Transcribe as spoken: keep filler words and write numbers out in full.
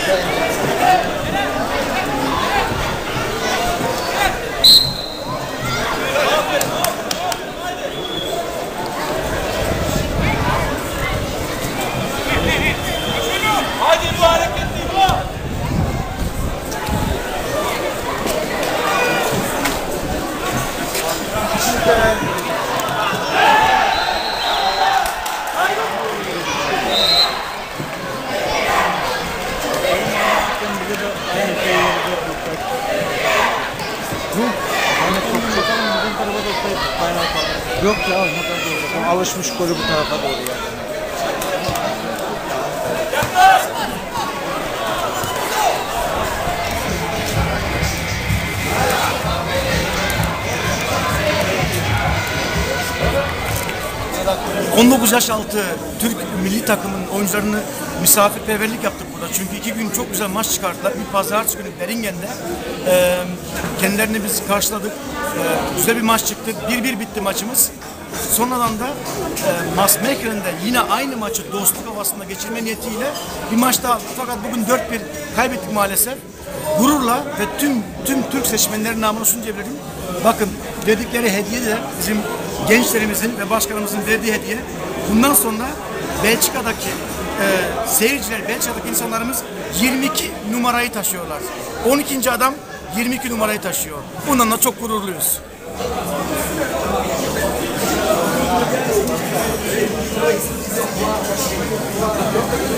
Yok ya, alışmış golü bu tarafa doğru yani. on dokuz yaş altı Türk milli takımın oyuncularını misafirperverlik yaptık burada. Çünkü iki gün çok güzel maç çıkarttılar. Bir pazartesi günü Beringen'de e, kendilerini biz karşıladık. E, güzel bir maç çıktı. bir bir bitti maçımız. Sonradan da e, Maasmecheli'nde yine aynı maçı dostluk havasında geçirme niyetiyle bir maç daha, fakat bugün dört bir kaybettik maalesef. Gururla ve tüm tüm Türk seçmenlerin namına şunu diyebilirim. Bakın, verdikleri hediye de bizim gençlerimizin ve başkanımızın verdiği hediye. Bundan sonra Belçika'daki e, seyirciler, Belçika'daki insanlarımız yirmi iki numarayı taşıyorlar. on ikinci adam yirmi iki numarayı taşıyor. Bundan da çok gururluyuz. Thank you.